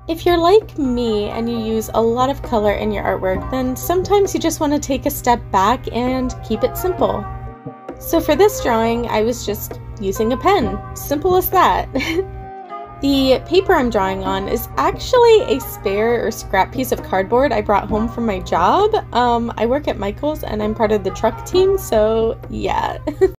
If you're like me and you use a lot of color in your artwork, then sometimes you just want to take a step back and keep it simple. So for this drawing, I was just using a pen. Simple as that. The paper I'm drawing on is actually a spare or scrap piece of cardboard I brought home from my job. I work at Michael's and I'm part of the truck team, so yeah.